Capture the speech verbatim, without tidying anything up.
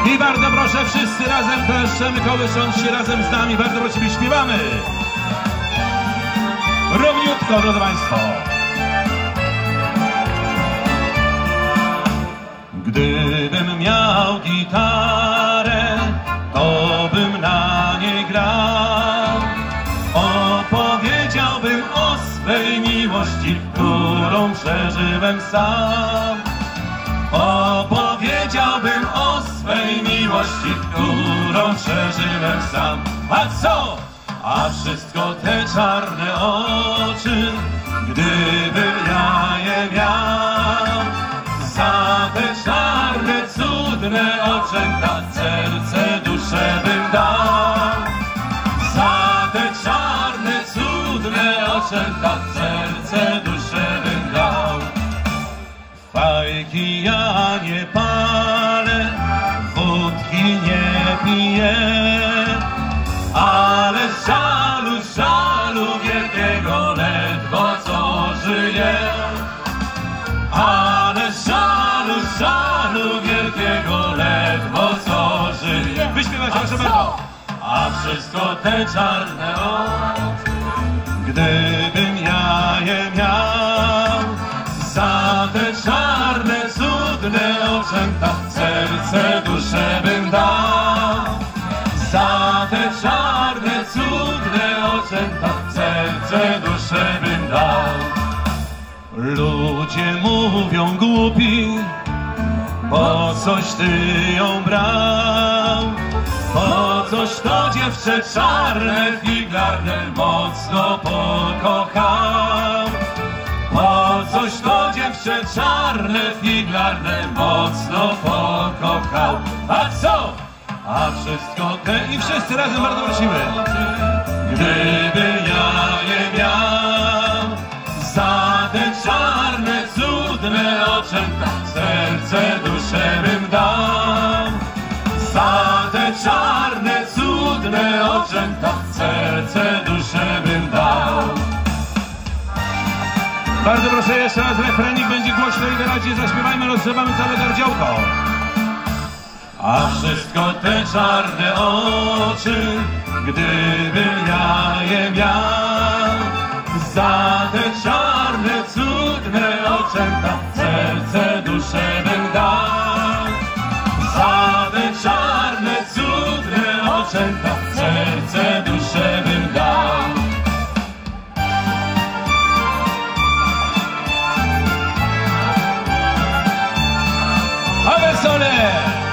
I bardzo proszę, wszyscy razem kleszczemy, kołysząc się razem z nami. Bardzo prosimy, śpiewamy. Równiutko, drodzy Państwo. Gdybym miał gitarę, to bym na niej grał. Opowiedziałbym o swej miłości, którą przeżyłem sam. Opowiedziałbym o swej miłości, którą przeżyłem sam. A co? A wszystko te czarne oczy, gdybym ja je miał, za te czarne, cudne oczęta serce, duszę bym dał. Za te czarne, cudne oczęta serce, duszę bym dał. Fajki ja nie palę, wódki nie piję, ale żalu, żalu wielkiego ledwo co żyję. Ale żalu, żalu wielkiego ledwo co żyję. Wyśpiewać proszę bardzo. A wszystko te czarne oczy, gdybym ja je miał, za te czarne, cudne oczęta serce, duszę bym dał. Za te czarne, cudne oczęta serce, duszę bym dał. Ludzie mówią głupi, po coś ty ją brał. Po coś to dziewczę czarne, figlarne mocno pokochał. Po coś to dziewczę czarne, figlarne mocno pokochał. A co? A wszystko te i wszyscy razem bardzo prosimy. Gdyby ja je miał, za te czarne, cudne oczęta serce, duszę bym dał. Za te czarne, cudne oczęta serce, duszę bym dał. Bardzo proszę, jeszcze raz refrenik będzie głośno i wyraźnie zaśpiewajmy, rozgrzewamy całe gardziołko. A wszystko te czarne oczy, gdybym ja je miał, za te czarne, cudne oczęta serce, duszę bym dał. Za te czarne, cudne oczęta serce, duszę bym dał. A wesole!